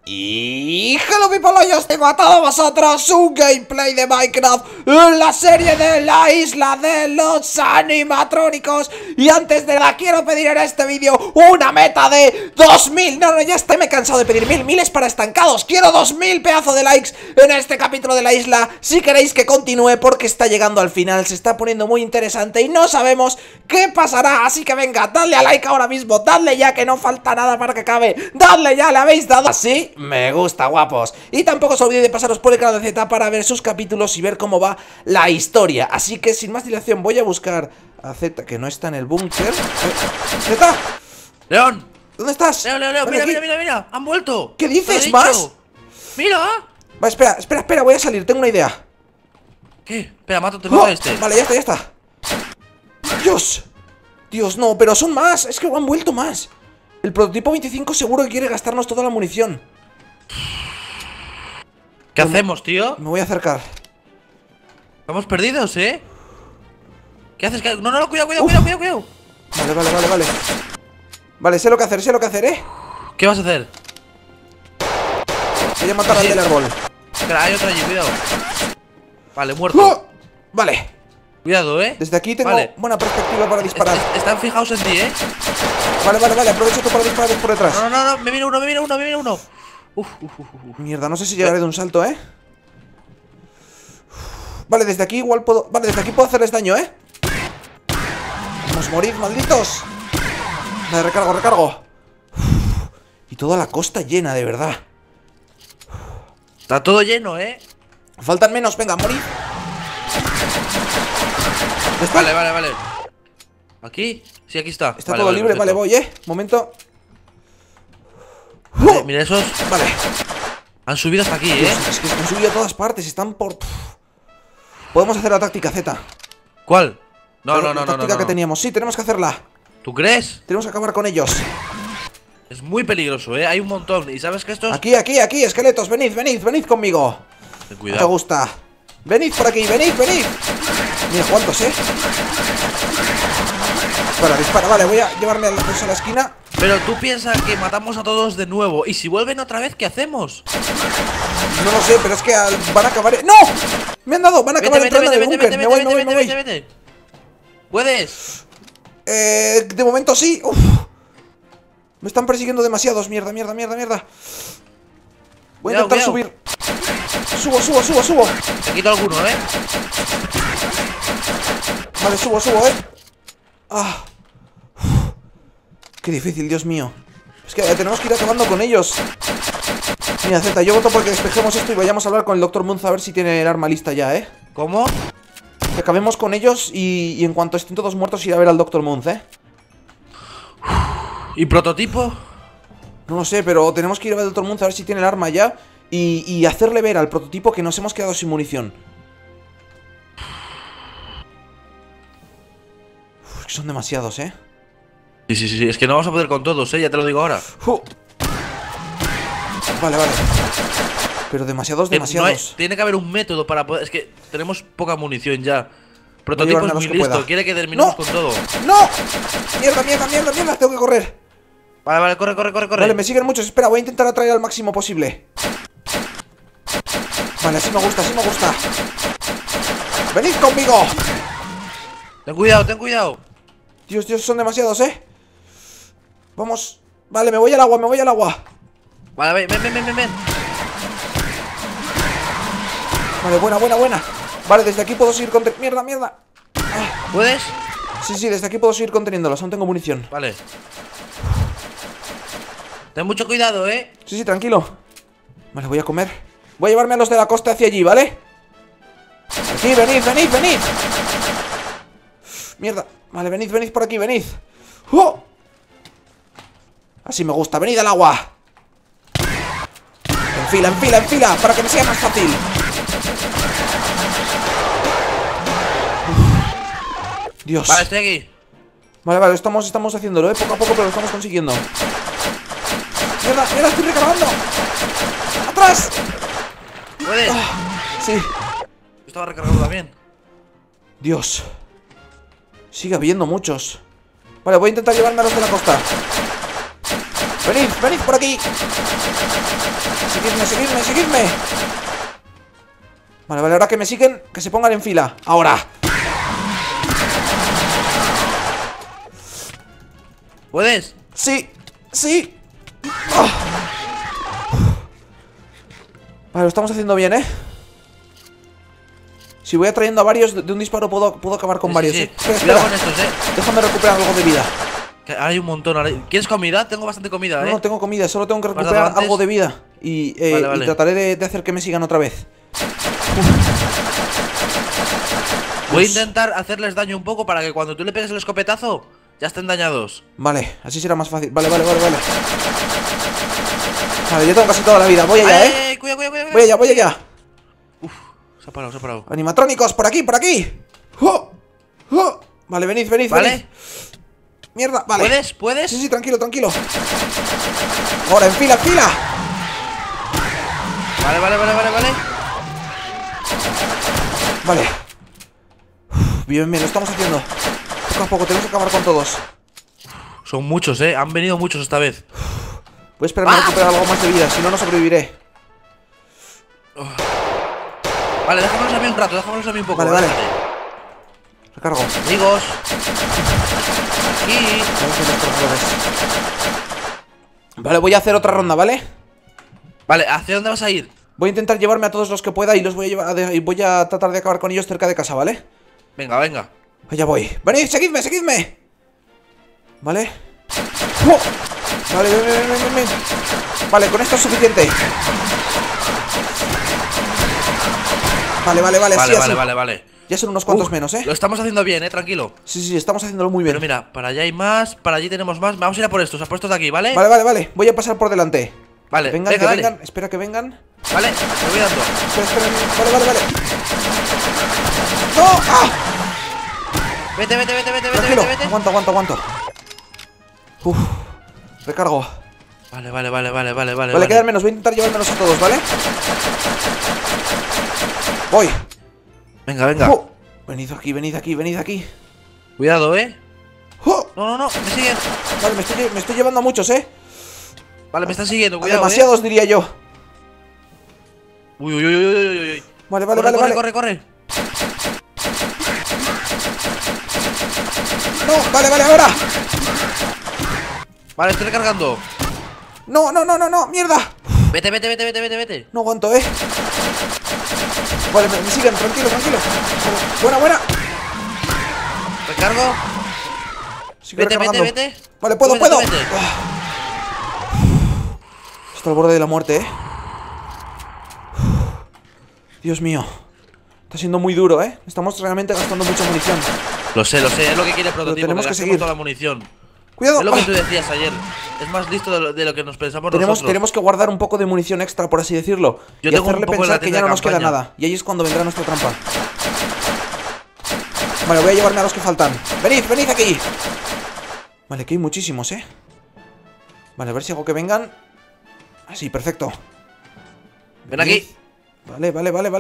Y hello people, hoy os tengo a todos vosotros un gameplay de Minecraft en la serie de la isla de los animatrónicos. Y antes de nada quiero pedir en este vídeo una meta de 2000. No, ya estoy, me he cansado de pedir 1000 es para estancados. Quiero 2000 pedazos de likes en este capítulo de la isla, si queréis que continúe, porque está llegando al final, se está poniendo muy interesante y no sabemos qué pasará. Así que venga, dadle a like ahora mismo, dadle ya, que no falta nada para que acabe. Dadle ya, ¿le habéis dado? Así me gusta, guapos. Y tampoco os olvidéis de pasaros por el canal de Z para ver sus capítulos y ver cómo va la historia. Así que sin más dilación voy a buscar a Z, que no está en el búnker. ¡Z! ¡León! ¿Dónde estás? Leo, mira, han vuelto. ¿Qué dices? ¿Más? Mira. Va, espera, voy a salir, tengo una idea. ¿Qué? Espera, mátate a este. Vale, ya está. Dios, no, pero son más, es que han vuelto más. El prototipo 25 seguro que quiere gastarnos toda la munición. ¿Qué hacemos, tío? Me voy a acercar. Estamos perdidos, ¿eh? ¿Qué haces? No, cuidado. Vale. Vale, sé lo que hacer, ¿eh? ¿Qué vas a hacer? Voy a matar al del árbol. Espera, hay otro allí, cuidado. Vale, muerto. Vale. Cuidado, ¿eh? Desde aquí tengo buena perspectiva para disparar. Están fijados en ti, ¿eh? Vale, aprovecho tú para disparar por detrás. No, me viene uno. Mierda, no sé si llegaré de un salto, ¿eh? Vale, desde aquí igual puedo... Vale, desde aquí puedo hacerles daño, ¿eh? Vamos, morid, malditos. Vale, recargo. Y toda la costa llena, de verdad. Está todo lleno, ¿eh? Faltan menos, venga, morid. Vale. ¿Aquí? Sí, aquí está. Está todo libre, perfecto. Vale, voy, momento. Mira esos. Vale. Han subido hasta aquí, Dios, es que han subido a todas partes, están por... Podemos hacer la táctica, Z. ¿Cuál? No. La táctica que teníamos, sí, tenemos que hacerla. ¿Tú crees? Tenemos que acabar con ellos. Es muy peligroso, ¿eh? Hay un montón. ¿Y sabes que estos...? Aquí, esqueletos, venid conmigo. Ten cuidado. ¿Te gusta? Venid por aquí, venid. Mira cuántos, ¿eh? Dispara, vale, voy a llevarme a la esquina. Pero tú piensas que matamos a todos de nuevo. ¿Y si vuelven otra vez, qué hacemos? No lo sé, pero es que van a acabar... ¡No! Me han dado, van a acabar entrando en el búnker. Me voy. ¿Puedes? De momento sí. Uf. Me están persiguiendo demasiados. Mierda. Voy a intentar subir. Subo. Te quito alguno, ¿eh? Vale, subo, Ah. Qué difícil, Dios mío. Es que tenemos que ir acabando con ellos. Mira, Z, yo voto porque despejemos esto y vayamos a hablar con el Dr. Munz a ver si tiene el arma lista ya, ¿eh? ¿Cómo? Que acabemos con ellos y en cuanto estén todos muertos ir a ver al Dr. Munz, ¿eh? ¿Y prototipo? No lo sé, pero tenemos que ir a ver al Dr. Munz a ver si tiene el arma ya y hacerle ver al prototipo que nos hemos quedado sin munición. Uf, que son demasiados, ¿eh? Sí, es que no vamos a poder con todos, ya te lo digo ahora. Vale. Pero demasiados. Tiene que haber un método para poder... Es que tenemos poca munición ya. Prototipo es muy listo, quiere que terminemos con todo. ¡No! Mierda, tengo que correr. Vale, corre. Vale, me siguen muchos, espera, voy a intentar atraer al máximo posible. Vale, así me gusta. ¡Venid conmigo! Ten cuidado. Dios, son demasiados, ¿eh? Vamos. Vale, me voy al agua. Vale, ven. Vale, buena. Vale, desde aquí puedo seguir conteniendo... Mierda. ¿Puedes? Sí, desde aquí puedo seguir conteniéndolos, aún tengo munición. Vale. Ten mucho cuidado, ¿eh? Sí, tranquilo. Vale, voy a comer. Voy a llevarme a los de la costa hacia allí, ¿vale? Aquí, venid. Mierda. Vale, venid por aquí, venid. Así me gusta, venid al agua. En fila, para que me sea más fácil. Dios. Vale, estoy aquí. Vale, estamos haciéndolo, poco a poco, pero lo estamos consiguiendo. Mierda, estoy recargando. ¡Atrás! ¿Puedes? Sí. Estaba recargado también. Dios. Sigue habiendo muchos. Vale, voy a intentar llevarme a los de la costa. Venid por aquí. seguidme, seguidme, seguidme. Vale, vale, ahora que me siguen, que se pongan en fila. Ahora. ¿Puedes? Sí, sí. Oh. Vale, lo estamos haciendo bien, ¿eh? Si voy atrayendo a varios, de un disparo puedo acabar con varios. Sí. Espera, Cuidado espera. con estos, Déjame recuperar algo de vida. Hay un montón. ¿Quieres comida? Tengo bastante comida, No, no tengo comida, solo tengo que recuperar algo de vida. Y Vale. y trataré de hacer que me sigan otra vez. Voy a intentar hacerles daño un poco para que cuando tú le pegues el escopetazo ya estén dañados. Vale, así será más fácil. Vale. Vale, yo tengo casi toda la vida. Voy allá, Cuidado. Voy allá. Se ha parado. Animatrónicos, por aquí. ¡Oh! ¡Oh! Vale, venid. Vale. Mierda, vale. ¿Puedes? Sí, tranquilo. Ahora, en fila. Vale. Vale. Bien, lo estamos haciendo. Poco a poco, tenemos que acabar con todos. Son muchos, han venido muchos esta vez. Voy a esperar a recuperar algo más de vida, si no, no sobreviviré. Vale, déjamelos a mí un rato, un poco. Vale. Recargo. Amigos. Aquí. Vale, voy a hacer otra ronda, ¿vale? Vale, ¿hacia dónde vas a ir? Voy a intentar llevarme a todos los que pueda y los voy a llevar y voy a tratar de acabar con ellos cerca de casa, ¿vale? Venga. Allá voy. Venid, seguidme. Vale. ¡Oh! Vale, ven. Vale, con esto es suficiente. Vale, así. Vale. Ya son unos cuantos menos, ¿eh? Lo estamos haciendo bien, tranquilo. Sí, estamos haciéndolo muy bien. Pero mira, para allá hay más, para allí tenemos más. Vamos a ir a por estos de aquí, ¿vale? Vale. Voy a pasar por delante. Vale, vengan. Espera que vengan. Vale, te voy dando. Espera. Vale. ¡No! ¡Ah! Vete. Tranquilo. Aguanto. Uf. Recargo. Vale. Vale, quedan menos. Voy a intentar llevármelos a todos, ¿vale? Voy. Venga. Venid aquí. Cuidado, ¡Oh! No, me siguen. Vale, me estoy llevando a muchos, Vale, me están siguiendo, cuidado. Demasiados, diría yo. Uy. Vale. Corre. No, vale, ahora. Vale, estoy recargando. No, mierda. Vete. No aguanto, Vale, me siguen, tranquilo. Buena. Recargo. Vete. Vale, puedo. Vete. Estoy al borde de la muerte, Dios mío. Está siendo muy duro, Estamos realmente gastando mucha munición. Lo sé, es lo que quiere el prototipo. Tenemos que seguir toda la munición. Cuidado. Es lo que tú decías ayer. Es más listo de lo que nos pensamos nosotros. Tenemos que guardar un poco de munición extra, por así decirlo. Yo y tengo hacerle un poco pensar que ya no nos queda nada. Y ahí es cuando vendrá nuestra trampa. Vale, voy a llevarme a los que faltan. Venid aquí. Vale, que hay muchísimos, Vale, a ver si hago que vengan. Así, perfecto. Ven aquí. Vale.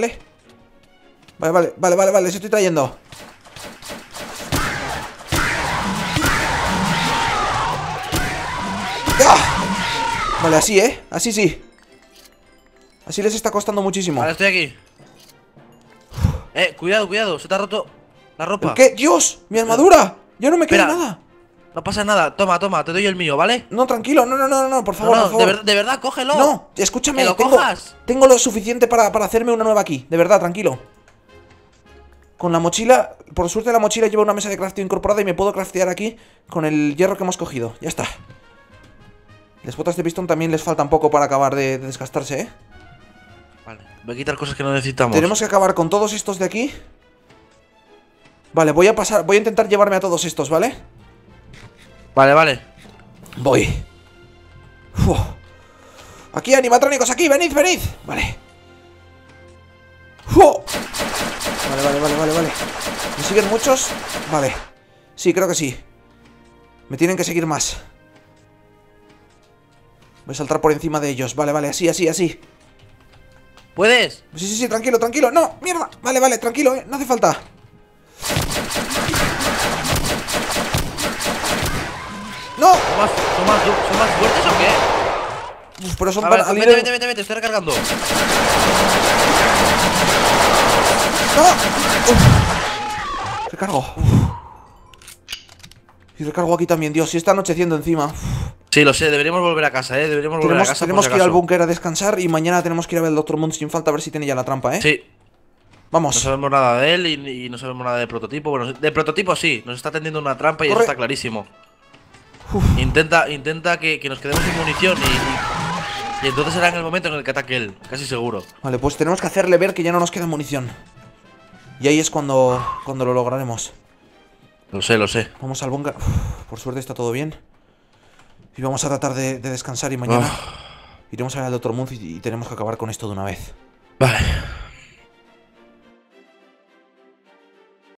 Vale, les estoy trayendo. ¡Ah! Vale, así, así sí. Así les está costando muchísimo. Vale, estoy aquí. Cuidado, se te ha roto la ropa. ¿Qué? ¡Dios! ¡Mi armadura! Ya no me queda nada. No pasa nada, toma, te doy el mío, ¿vale? No, tranquilo, no, por favor, por favor. De verdad, cógelo. No, escúchame, ¿Que lo cojas? Tengo lo suficiente para hacerme una nueva aquí. De verdad, tranquilo. Con la mochila, por suerte la mochila lleva una mesa de crafteo incorporada y me puedo craftear aquí con el hierro que hemos cogido. Ya está. Las botas de pistón también les faltan poco para acabar de desgastarse, Vale, voy a quitar cosas que no necesitamos. Tenemos que acabar con todos estos de aquí. Vale, voy a intentar llevarme a todos estos, ¿vale? Vale. Voy. Uf. Aquí, animatrónicos, aquí, venid. Vale. Uf. Vale. ¿Me siguen muchos? Vale. Sí, creo que sí. Me tienen que seguir más. Voy a saltar por encima de ellos. Vale, así. ¿Puedes? Sí, tranquilo. No, mierda. Vale, tranquilo, no hace falta. No. ¿Son más fuertes o qué? pero son para. para. Vete, estoy recargando. ¡No! Recargo. Y recargo aquí también, Dios, si está anocheciendo encima. Sí, lo sé, deberíamos volver a casa, Deberíamos volver a casa. Tenemos que ir al búnker a descansar y mañana tenemos que ir a ver al Dr. Moon sin falta a ver si tiene ya la trampa, Sí. Vamos. No sabemos nada de él y no sabemos nada de prototipo. Bueno, de prototipo sí, nos está tendiendo una trampa y eso está clarísimo. Intenta que nos quedemos sin munición y entonces será en el momento en el que ataque él, casi seguro. Vale, pues tenemos que hacerle ver que ya no nos queda munición. Y ahí es cuando lo lograremos. Lo sé. Vamos al búnker. Por suerte está todo bien. Y vamos a tratar de descansar y mañana iremos a ver al Dr. Moon y tenemos que acabar con esto de una vez. Vale.